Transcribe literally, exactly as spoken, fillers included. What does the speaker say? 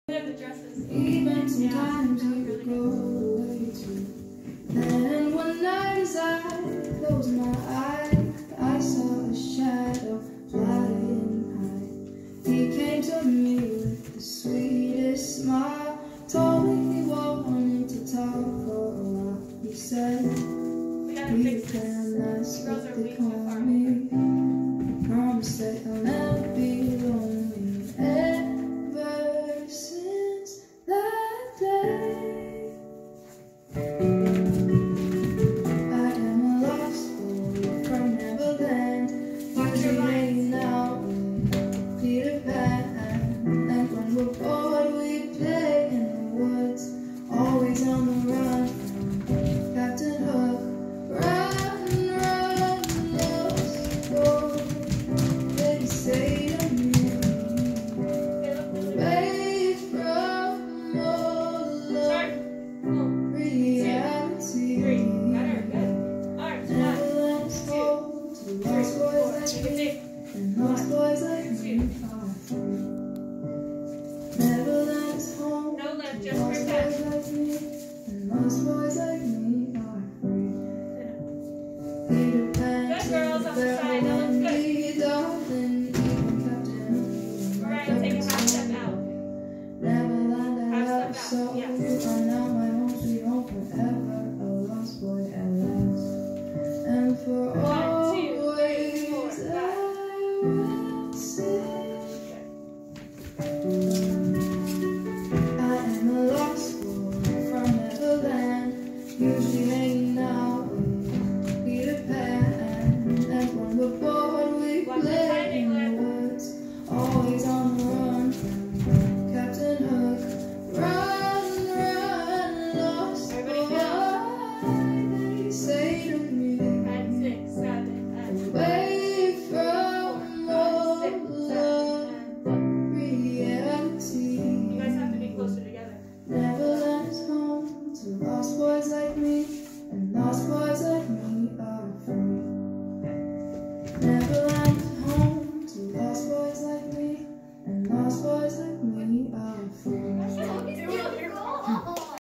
The dresses. Even sometimes we would go away too. Then one night as I closed my eyes, I saw a shadow flying high. He came to me with the sweetest smile, told me he wanted to talk for a while. He said, We gotta we fix this. can ask Girls what are they way call too far. me. Promise that I'll never be lonely ever since that day. I am a lost boy from Neverland. Watch your hanging out with Peter Pan. And when we're bored, we play in the woods, always on the run from Captain Hook. Run, run, lost boy, they say to me, away from all Start. of reality. Three. Better. Good. Alright, so one, Neverland's home to three, lost four. boys You like can me, take. and lost boys like me are free. Neverland's home No left, to just lost protect. boys like me, and lost boys like